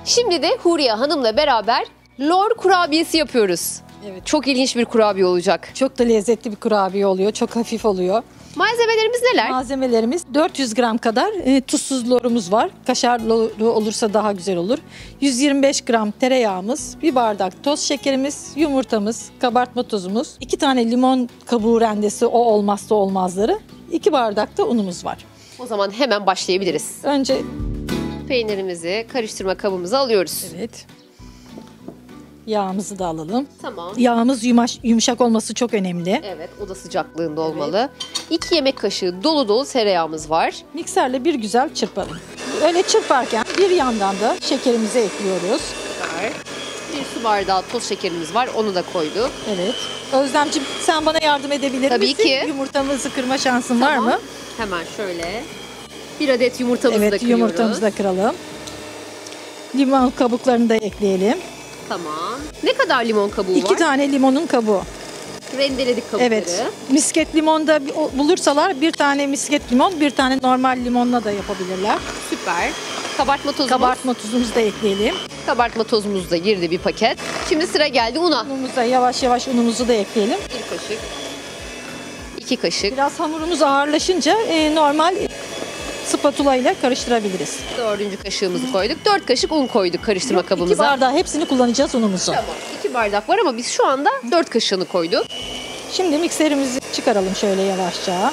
Şimdi de Huriye Hanım'la beraber lor kurabiyesi yapıyoruz. Evet. Çok ilginç bir kurabiye olacak. Çok da lezzetli bir kurabiye oluyor. Çok hafif oluyor. Malzemelerimiz neler? Malzemelerimiz 400 gram kadar tuzsuz lorumuz var. Kaşar loru olursa daha güzel olur. 125 gram tereyağımız, bir bardak toz şekerimiz, yumurtamız, kabartma tozumuz, 2 tane limon kabuğu rendesi, o olmazsa olmazları, 2 bardak da unumuz var. O zaman hemen başlayabiliriz. Önce Peynirimizi karıştırma kabımıza alıyoruz. evet. Yağımızı da alalım. Tamam. Yağımız yumuşak olması çok önemli. Evet, oda sıcaklığında olmalı. 2 yemek kaşığı dolu dolu tereyağımız var. Mikserle bir güzel çırpalım. Öyle çırparken bir yandan da şekerimizi ekliyoruz. Var. Bir su bardağı toz şekerimiz var. Onu da koyduk. Evet. Özlemciğim, sen bana yardım edebilir Tabii misin? ki. Yumurtamızı kırma şansın var mı? Hemen şöyle. Bir adet yumurtamızı da Evet, kırıyoruz. yumurtamızı da kıralım. Limon kabuklarını da ekleyelim. Tamam. Ne kadar limon kabuğu 2 var? tane limonun kabuğu. Rendeledik kabukları. Evet. Misket limon da bulursalar bir tane misket limon, bir tane normal limonla da yapabilirler. Süper. Kabartma tozumuz. Kabartma tuzumuzu da ekleyelim. Kabartma tozumuz da girdi bir paket. Şimdi sıra geldi una. Unumuzu da yavaş yavaş unumuzu da ekleyelim. 1 kaşık. 2 kaşık. Biraz hamurumuz ağırlaşınca normal spatula ile karıştırabiliriz. 4. kaşığımızı koyduk. 4 kaşık un koyduk karıştırma 2 kabımıza. bardağı hepsini kullanacağız unumuzu. Tamam. 2 bardak var ama biz şu anda 4 kaşığını koyduk. Şimdi mikserimizi çıkaralım şöyle yavaşça.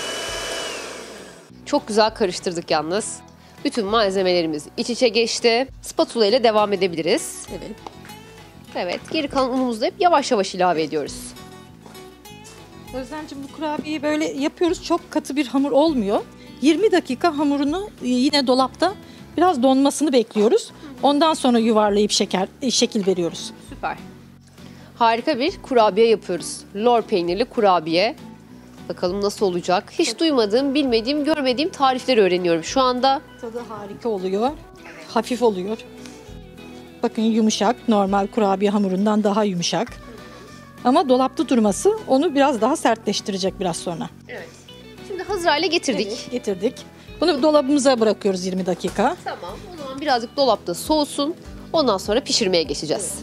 Çok güzel karıştırdık yalnız. Bütün malzemelerimiz iç içe geçti. Spatula ile devam edebiliriz. Evet. Evet, geri kalan unumuzu da hep yavaş yavaş ilave ediyoruz. Özlemciğim, bu kurabiyeyi böyle yapıyoruz. Çok katı bir hamur olmuyor. 20 dakika hamurunu yine dolapta biraz donmasını bekliyoruz. Ondan sonra yuvarlayıp şekil veriyoruz. Süper. Harika bir kurabiye yapıyoruz. Lor peynirli kurabiye. Bakalım nasıl olacak? Hiç duymadığım, bilmediğim, görmediğim tarifleri öğreniyorum şu anda. Tadı harika oluyor. Hafif oluyor. Bakın, yumuşak. Normal kurabiye hamurundan daha yumuşak. Ama dolapta durması onu biraz daha sertleştirecek biraz sonra. Evet. Şimdi hazır hale getirdik. Evet, getirdik. Bunu dolabımıza bırakıyoruz 20 dakika. Tamam. O zaman birazcık dolapta soğusun. Ondan sonra pişirmeye geçeceğiz.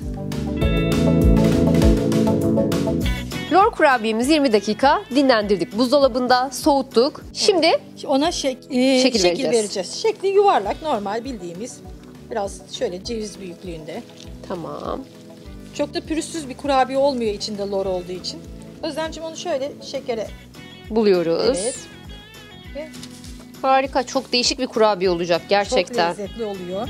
Lor kurabiyemizi 20 dakika dinlendirdik. Buzdolabında soğuttuk. Şimdi Ona şekil vereceğiz. vereceğiz. Şekli yuvarlak, normal bildiğimiz. Biraz şöyle ceviz büyüklüğünde. tamam. Çok da pürüzsüz bir kurabiye olmuyor içinde lor olduğu için. Özlemciğim, onu şöyle şekere... Buluyoruz. Evet. Ve Harika. Çok değişik bir kurabiye olacak gerçekten. çok lezzetli oluyor.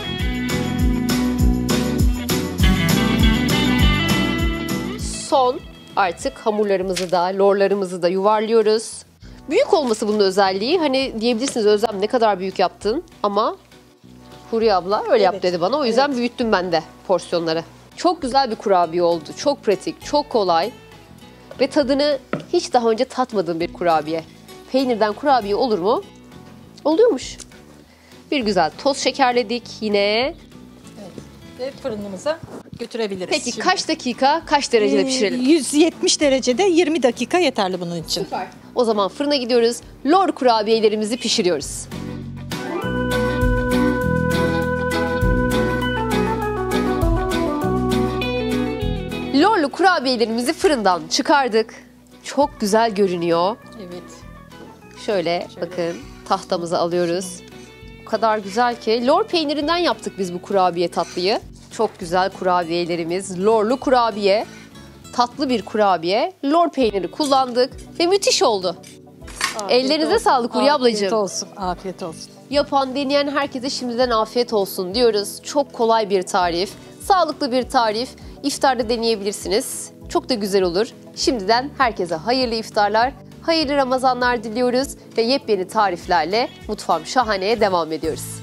Son artık hamurlarımızı da, lorlarımızı da yuvarlıyoruz. Büyük olması bunun özelliği. Hani diyebilirsiniz, Özlem ne kadar büyük yaptın, ama Huriye abla öyle yap Evet. dedi bana. O yüzden büyüttüm ben de porsiyonları. Çok güzel bir kurabiye oldu. Çok pratik, çok kolay. Ve tadını hiç daha önce tatmadığım bir kurabiye. Peynirden kurabiye olur mu? Oluyormuş. Bir güzel toz şekerledik yine. Ve fırınımıza götürebiliriz. Peki Şimdi, kaç dakika, kaç derecede pişirelim? 170 derecede 20 dakika yeterli bunun için. Süper. O zaman fırına gidiyoruz. Lor kurabiyelerimizi pişiriyoruz. Lorlu kurabiyelerimizi fırından çıkardık. Çok güzel görünüyor. Evet. Şöyle bakın, tahtamıza alıyoruz. O kadar güzel ki. Lor peynirinden yaptık biz bu kurabiye tatlıyı. Çok güzel kurabiyelerimiz. Lorlu kurabiye. Tatlı bir kurabiye. Lor peyniri kullandık ve müthiş oldu. Ellerinize sağlık Huriye ablacığım. Afiyet olsun, afiyet olsun. Yapan, deneyen herkese şimdiden afiyet olsun diyoruz. Çok kolay bir tarif, sağlıklı bir tarif. İftarda deneyebilirsiniz. Çok da güzel olur. Şimdiden herkese hayırlı iftarlar, hayırlı Ramazanlar diliyoruz ve yepyeni tariflerle Mutfağım Şahane'ye devam ediyoruz.